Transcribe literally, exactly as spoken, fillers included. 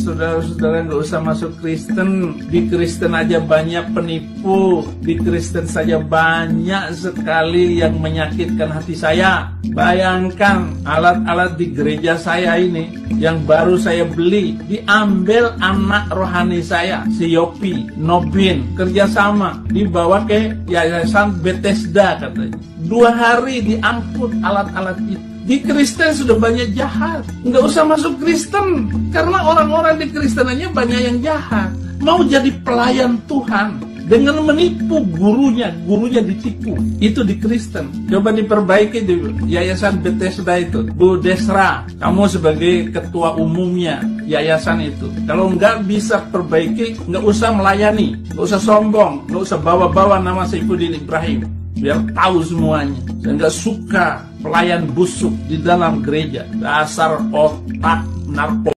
saudara-saudara nggak usah masuk Kristen. Di Kristen aja banyak penipu. Di Kristen saja banyak sekali yang menyakitkan hati saya. Bayangkan alat-alat di gereja saya ini yang baru saya beli diambil anak rohani saya, si Yopi, Nobin, kerjasama dibawa ke Yayasan Bethesda katanya. Dua hari diangkut alat-alat itu. Di Kristen sudah banyak jahat. Nggak usah masuk Kristen. Karena orang-orang di Kristen aja banyak yang jahat. Mau jadi pelayan Tuhan dengan menipu gurunya. Gurunya ditipu. Itu di Kristen. Coba diperbaiki di Yayasan Bethesda itu. Bu Desra, kamu sebagai ketua umumnya yayasan itu. Kalau nggak bisa perbaiki, nggak usah melayani. Nggak usah sombong. Nggak usah bawa-bawa nama Saifuddin Ibrahim. Biar tahu semuanya. Saya nggak suka pelayan busuk di dalam gereja. Dasar otak narkoba.